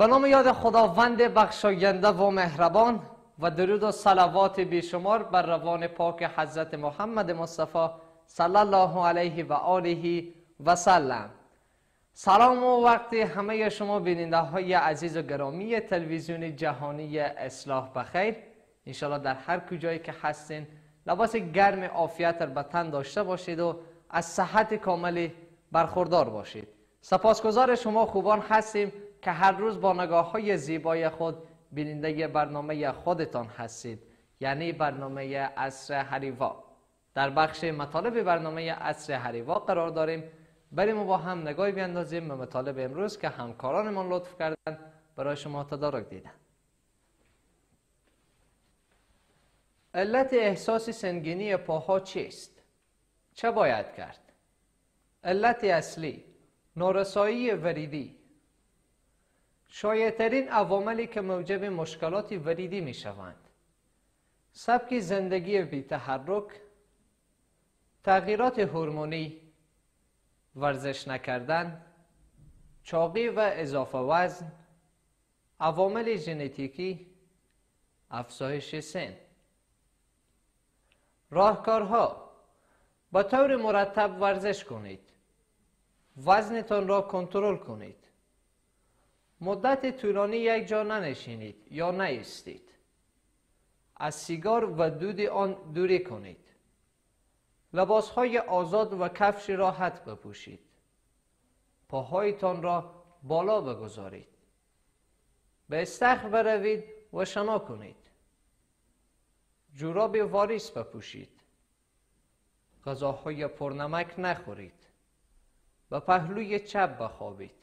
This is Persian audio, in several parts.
به نام یاد خداوند بخشاینده و مهربان و درود و صلوات بیشمار بر روان پاک حضرت محمد مصطفی صلی الله علیه و آله و سلم. سلام و وقت همه شما بیننده های عزیز و گرامی تلویزیون جهانی اصلاح بخیر. انشالله در هر کجایی که هستین لباس گرم عافیت به تن داشته باشید و از صحت کاملی برخوردار باشید. سپاسگزار شما خوبان هستیم که هر روز با نگاه های زیبای خود بیننده برنامه خودتان هستید، یعنی برنامه عصر حریوا. در بخش مطالب برنامه عصر حریوا قرار داریم. بریم و با هم نگاهی بیندازیم به مطالب امروز که همکارانمان لطف کردن برای شما تدارک دیدن. علت احساس سنگینی پاها چیست؟ چه باید کرد؟ علت اصلی نارسایی وریدی. شایع‌ترین عواملی که موجب مشکلات وریدی می شوند: سبک زندگی بی تحرک، تغییرات هورمونی، ورزش نکردن، چاقی و اضافه وزن، عوامل ژنتیکی، افزایش سن. راهکارها: با طور مرتب ورزش کنید. وزنتان را کنترل کنید. مدت طولانی یک جا ننشینید یا نایستید. از سیگار و دود آن دوری کنید. لباسهای آزاد و کفش راحت بپوشید. پاهایتان را بالا بگذارید. به استخر بروید و شنا کنید. جوراب واریس بپوشید. غذاهای پرنمک نخورید. به پهلوی چپ بخوابید.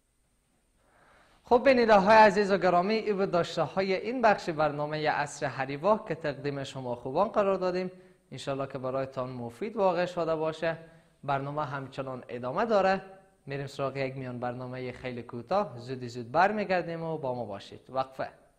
خب بیننده های عزیز و گرامی، این بود داشته های این بخش برنامه عصر حریوا که تقدیم شما خوبان قرار دادیم. انشالله که برایتان مفید واقع شده باشه. برنامه همچنان ادامه داره. میریم سراغ یک میان برنامه خیلی کوتاه. زود برمیگردیم و با ما باشید. وقفه.